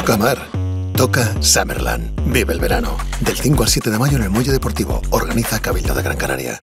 Toca mar. Toca Summerland. Vive el verano. Del 5 al 7 de mayo en el Muelle Deportivo. Organiza Cabildo de Gran Canaria.